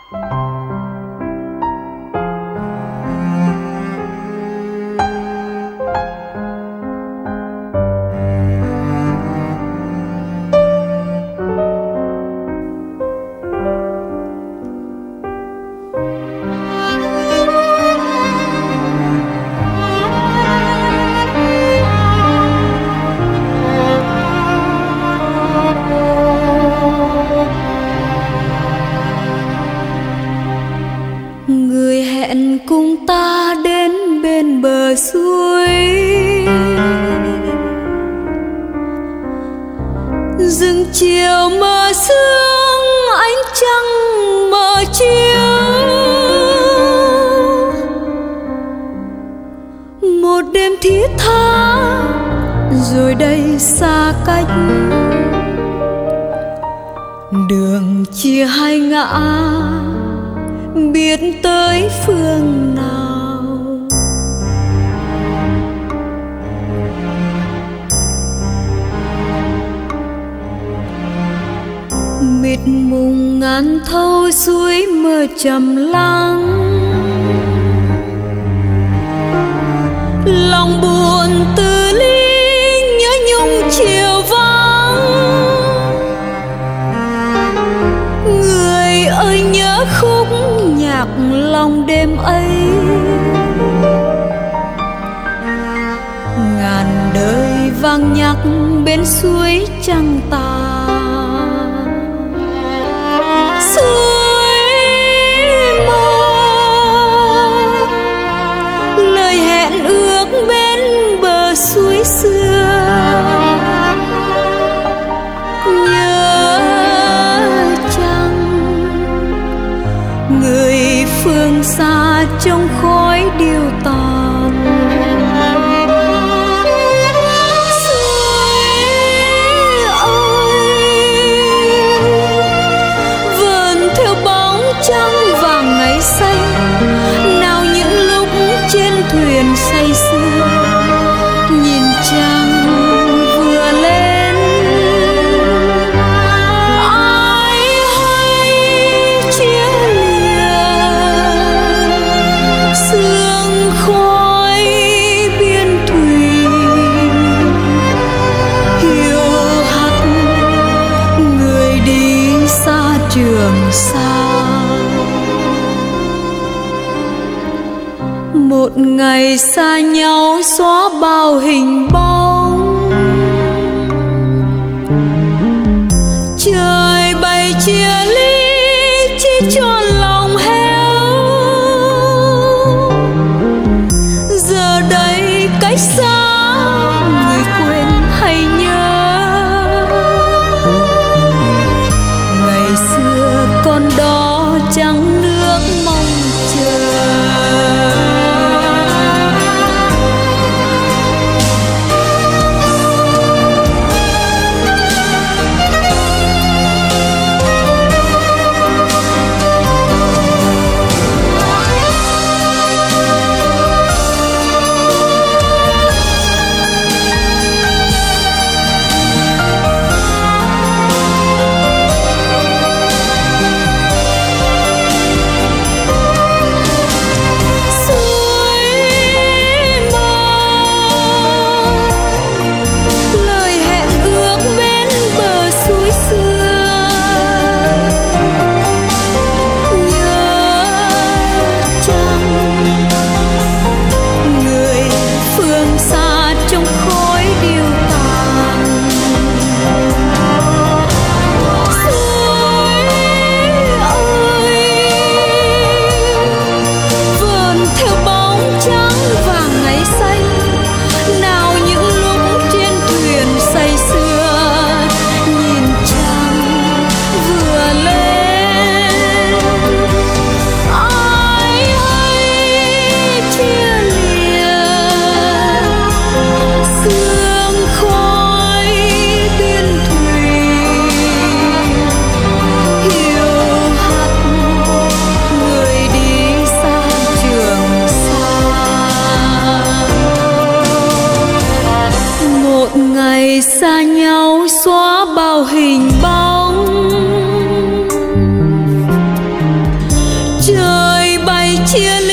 Người hẹn cùng ta đến bên bờ suối, rừng chiều mờ sương ánh trăng mờ chiếu. Một đêm thiết tha rồi đây xa cách, đường chia hai ngã biết tới phương nào. Mịt mùng ngàn thâu suối mơ trầm lắng, lòng buồn từ ly nhớ nhung chiều vắng. Người ơi nhớ khúc nhạc lòng đêm ấy, ngàn đời vang nhắc bên suối trăng tàn. Suối mơ lời hẹn ước bên bờ suối xưa, nhớ chăng người phương xa trong khói điêu tàn. Suối ơi vườn theo bóng trăng vàng ngày xanh, nào những lúc trên thuyền say sưa nhìn trăng vừa lên. Ai hay chia lìa sương khói biên thùy, hiu hắt người đi xa Trường Sa. Một ngày xa nhau xóa bao hình bóng, trời bày chia ly chỉ cho lòng héo. Giờ đây cách xa người quên hay nhớ, ngày xưa con đó trắng nước mong chờ. chia